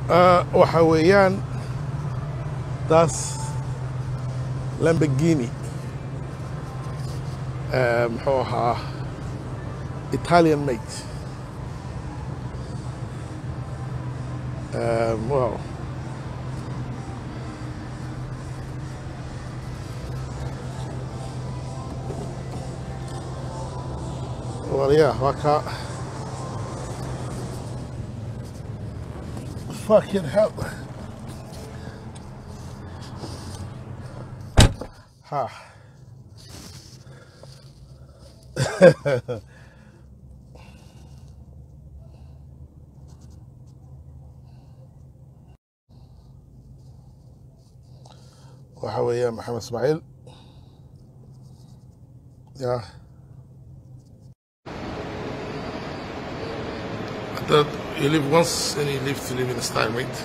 waxa weeyaan taas Lamborghini muxuu ahaa Italian made wow well yeah waka fucking hell ha waxa weeyaan Maxamed Ismaaciil yeah that you live once and you live to live in style, right?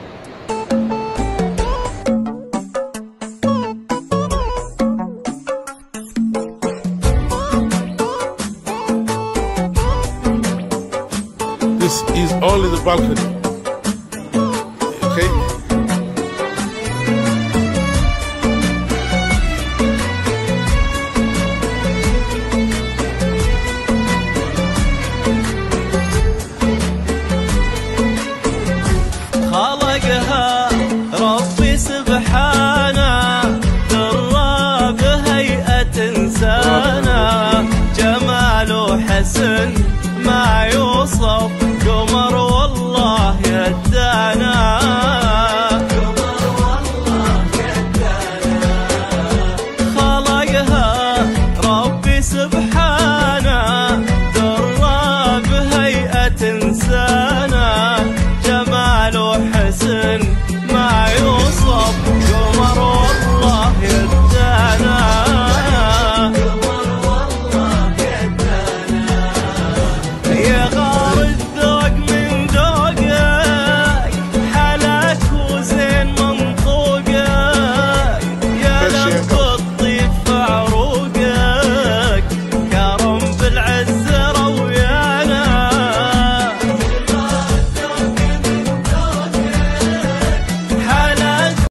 This is only the balcony, okay? خلقها ربي سبحانه درى بهيئة إنسانه جمال وحسن ما يوصف قمر والله يدانا